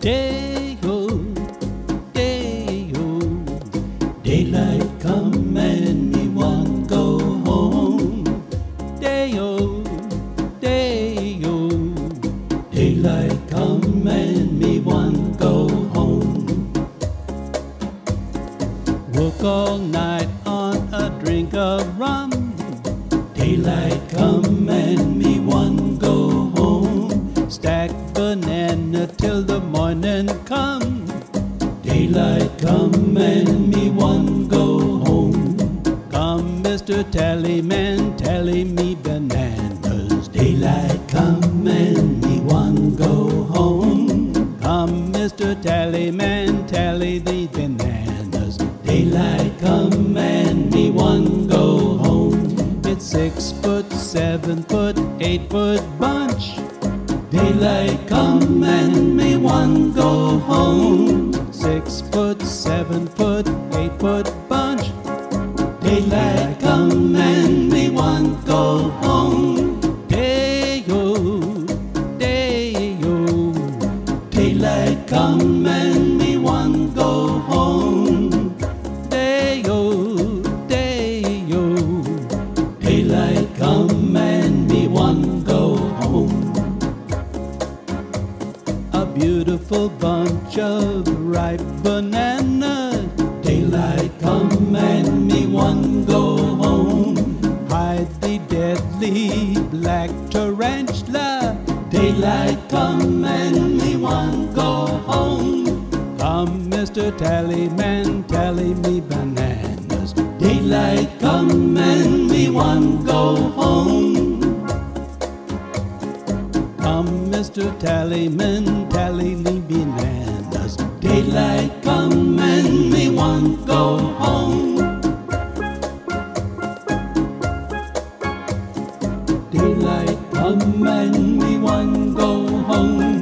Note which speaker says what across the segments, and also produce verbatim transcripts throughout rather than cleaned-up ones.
Speaker 1: Day-o, day-o, daylight come and me want go home. Day-o, day-o, daylight come and me want go home. Work all night on a drink of rum. Daylight come and me want go home. Stack banana till the morning come. Daylight come and me want go home. Come, Mister Tallyman, tally me bananas. Daylight come and me want go home. Come, Mister Tallyman, tally the bananas. Daylight come and me want go home. It's six foot, seven foot, eight foot bunch. Daylight come and me want go home. Six foot, seven foot, eight foot bunch. Daylight come and me want go home. Day-o, day-o, daylight come and me want go home. Day-o, day-o, daylight come and me want go home. A beautiful bunch of ripe bananas. Daylight come and me want go home. Hide the deadly black tarantula. Daylight come and me want go home. Come, Mister Tallyman, tally me bananas. Daylight come and me want go home. Come, Mister Tallyman, tally me bananas. Daylight come and me want go home. Daylight come and me want go home.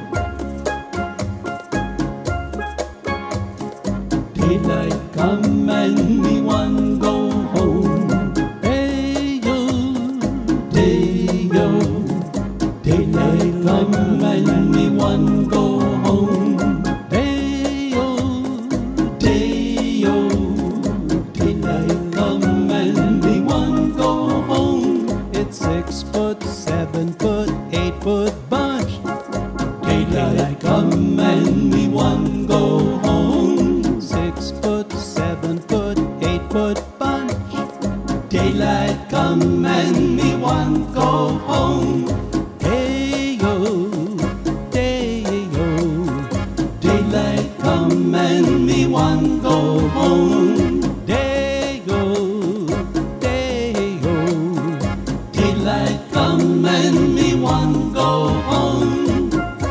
Speaker 1: Daylight come and me want go home. Day-o, day-o, daylight come and me want go home. Day-o, day-o, daylight come and me want go home. It's six foot, seven foot, eight foot bunch. Daylight come and me want go home. Six foot, seven foot, eight foot bunch. Daylight come and me want go home. Day-o, day-o, daylight come and me want go home. Day-o, day-o, daylight come and me want go home.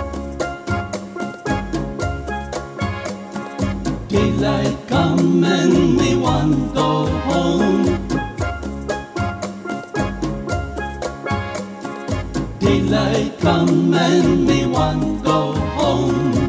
Speaker 1: Daylight come and me want go home. Daylight come and me want go home.